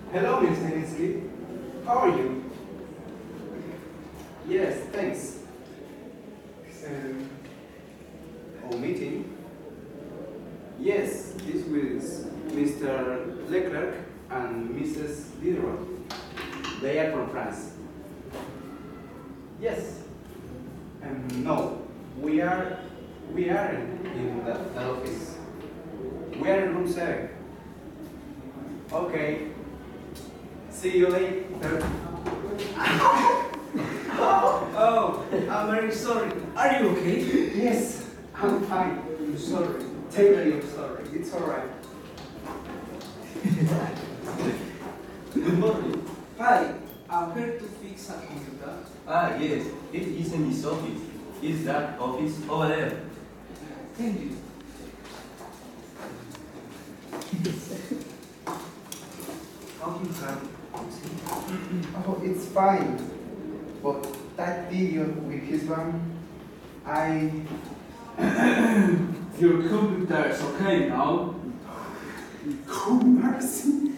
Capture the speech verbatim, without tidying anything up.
Hello, Miss Nininsky. How are you? Yes, thanks. Um, our meeting? Yes, this was Mister Leclerc and Missus Diderot. They are from France. Yes. Um, no, we are we are in that, that office. We are in room seven. Okay. See you later. Oh, I'm very sorry. Are you okay? Yes, I'm fine. I'm sorry. Thank Very you. sorry. It's all right. Good morning. Hi, I'm here to fix a computer. Ah, yes, it is in this office. Is that office over there? Thank you. How do you have Oh, it's fine. But that idiot with his van, I. Your computer is okay now? Oh, mercy.